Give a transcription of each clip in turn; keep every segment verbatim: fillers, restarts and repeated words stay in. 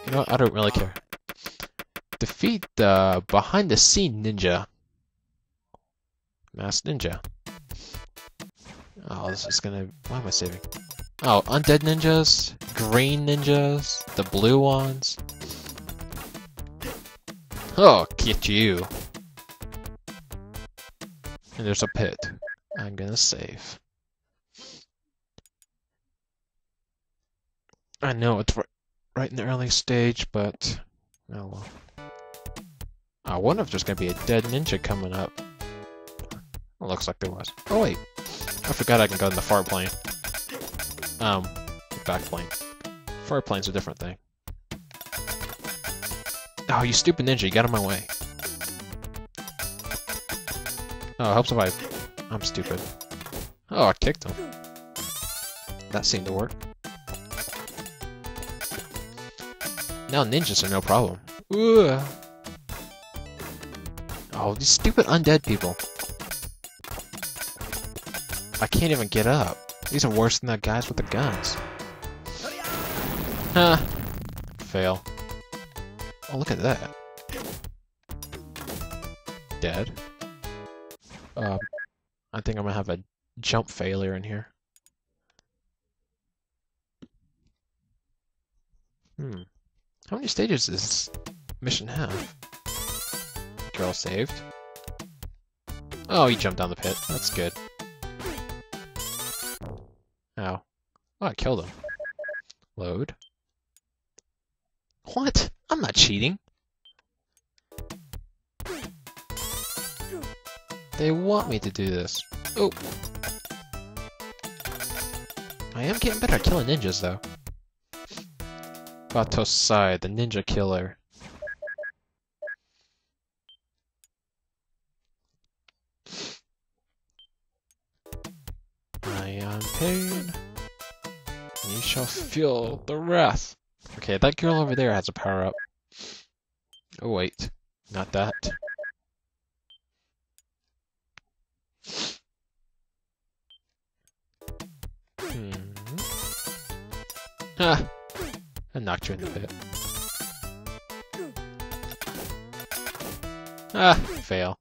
You know what? I don't really care. Defeat the behind-the-scene ninja. Masked ninja. Oh, this is gonna... Why am I saving? Oh, undead ninjas, green ninjas, the blue ones. Oh, get you. And there's a pit. I'm gonna save. I know it's right, right in the early stage, but... Oh well. I wonder if there's gonna be a dead ninja coming up. It looks like there was. Oh wait, I forgot I can go in the far plane. Um, back plane. Far plane's a different thing. Oh, you stupid ninja, you got in my way. Oh, I hope somebody... I'm stupid. Oh, I kicked him. That seemed to work. Now ninjas are no problem. Ooh. Oh, these stupid undead people. I can't even get up. These are worse than the guys with the guns. Huh. Fail. Oh, look at that. Dead. Um, I think I'm gonna have a jump failure in here. Hmm. How many stages does this mission have? Girl saved. Oh, he jumped down the pit. That's good. Ow. Oh, I killed him. Load. What? I'm not cheating. They want me to do this. Oh. I am getting better at killing ninjas, though. Batosai, the ninja killer. I am pain. You shall feel the wrath. Okay, that girl over there has a power-up. Oh wait, not that. Hmm. Ah! I knocked you in the pit. Ah! Fail.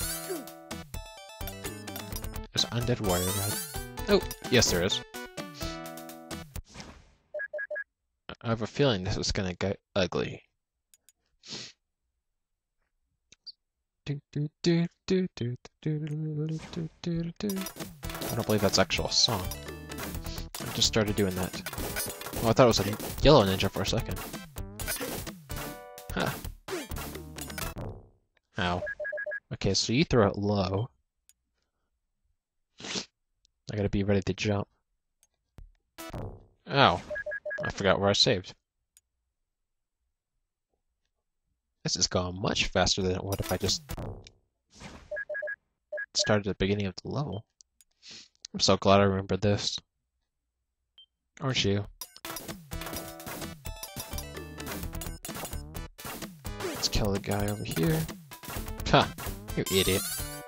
There's an undead warrior guy. Oh! Yes, there is. I have a feeling this is gonna get ugly. I don't believe that's actual a song. I just started doing that. Oh, I thought it was a yellow ninja for a second. Huh. Ow. Okay, so you throw it low. I gotta be ready to jump. Ow. I forgot where I saved. This has gone much faster than it would if I just started at the beginning of the level. I'm so glad I remembered this. Aren't you? Let's kill the guy over here. Ha! You idiot.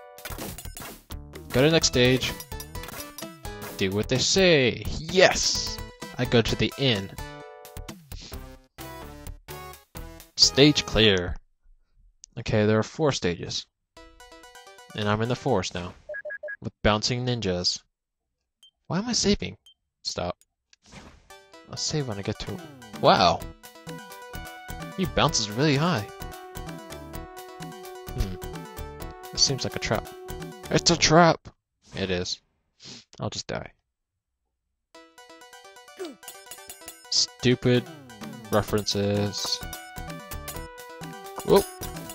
Go to the next stage. Do what they say. Yes! I go to the inn. Stage clear. Okay, there are four stages. And I'm in the forest now. With bouncing ninjas. Why am I saving? Stop. I'll save when I get to... Wow! He bounces really high. Hmm. This seems like a trap. It's a trap! It is. I'll just die. Stupid references. Whoa!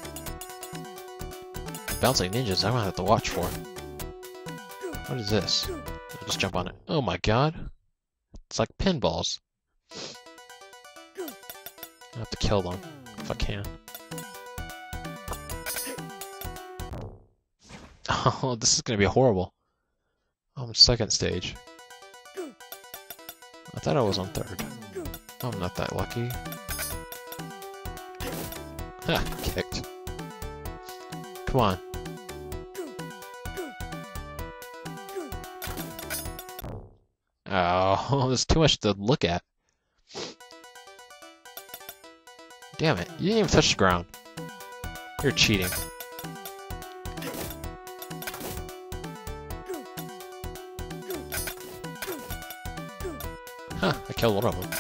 Bouncing ninjas, I'm gonna have to watch for. What is this? I'll just jump on it. Oh my god! It's like pinballs. I have to kill them if I can. Oh, this is gonna be horrible. I'm second stage. I thought I was on third. I'm not that lucky. Ha! Kicked. Come on. Oh, there's too much to look at. Damn it, you didn't even touch the ground. You're cheating. Huh, I killed one of them.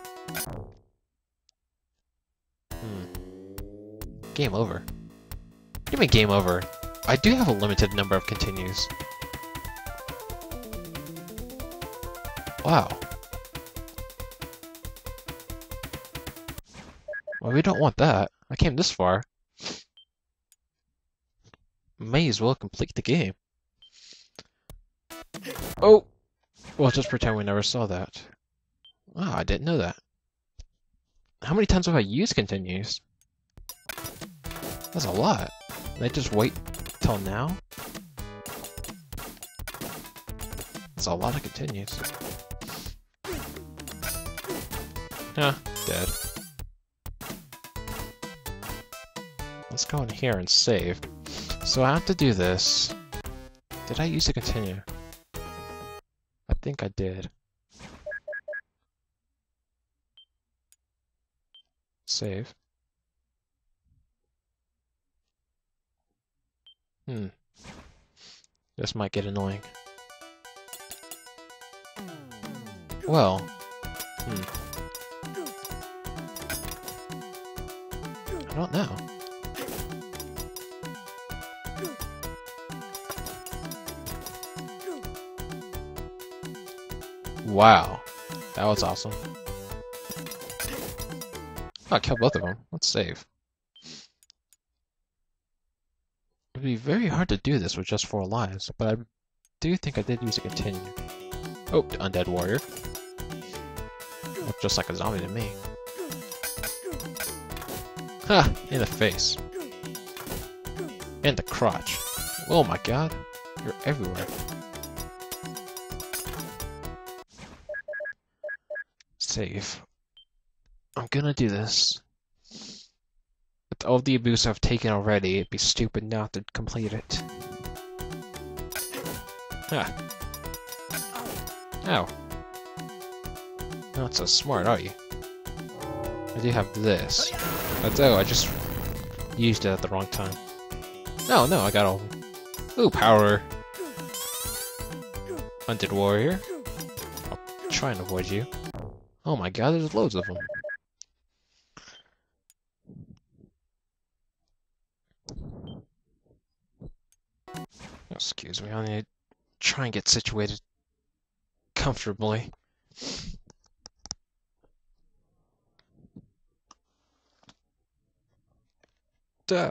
Hmm. Game over. What do you mean game over? I do have a limited number of continues. Wow. Well, we don't want that. I came this far. May as well complete the game. Oh! Well, just pretend we never saw that. Wow, I didn't know that. How many times have I used continues? That's a lot. Did I just wait till now? That's a lot of continues. Huh, dead. Let's go in here and save. So I have to do this. Did I use to continue? I think I did. Save. Hmm. This might get annoying. Well. Hmm. I don't know. Wow. That was awesome. Oh, I killed both of them. Let's save. It'd be very hard to do this with just four lives, but I do think I did use a continue. Oh, undead warrior. Looked just like a zombie to me. Ha! In the face. In the crotch. Oh my god. You're everywhere. Save. I'm gonna do this. With all the abuse I've taken already, it'd be stupid not to complete it. Ah. Ow. Not so smart, are you? I do have this. But oh, I just used it at the wrong time. No, no, I got all... Ooh, power! Hunted warrior. I'll try and avoid you. Oh my god, there's loads of them. Excuse me, I need to try and get situated comfortably. Duh.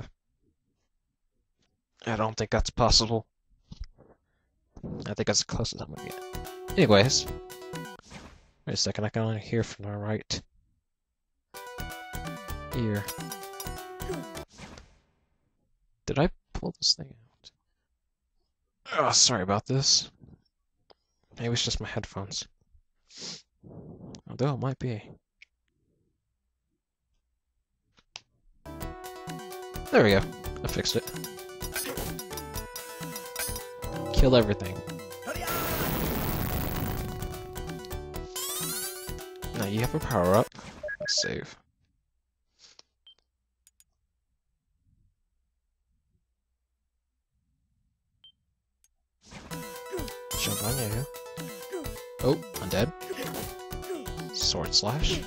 I don't think that's possible. I think that's the closest I'm gonna get. Anyways. Wait a second, I can only hear from the right ear. Did I pull this thing out? Oh, sorry about this. Maybe it's just my headphones. Although it might be. There we go. I fixed it. Kill everything. Now you have a power up. Let's save. Jump on you. Oh, I'm dead. Sword slash.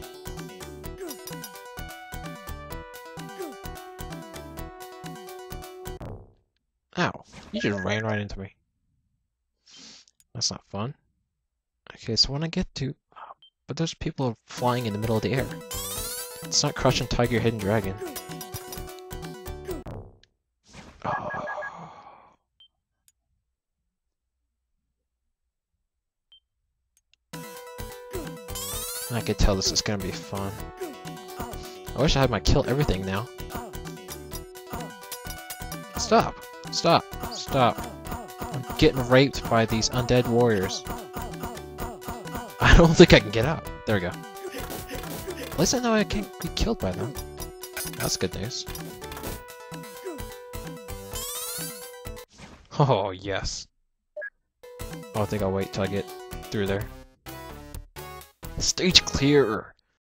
Ow, you just ran right into me. That's not fun. Okay, so when I get to... But there's people flying in the middle of the air. It's not Crouching Tiger, Hidden Dragon. Oh. I could tell this is gonna be fun. I wish I had my kill everything now. Stop! Stop! Stop! I'm getting raped by these undead warriors. I don't think I can get out. There we go. At least I know I can't be killed by them. That's good news. Oh, yes. Oh, I think I'll wait till I get through there. Stage clear!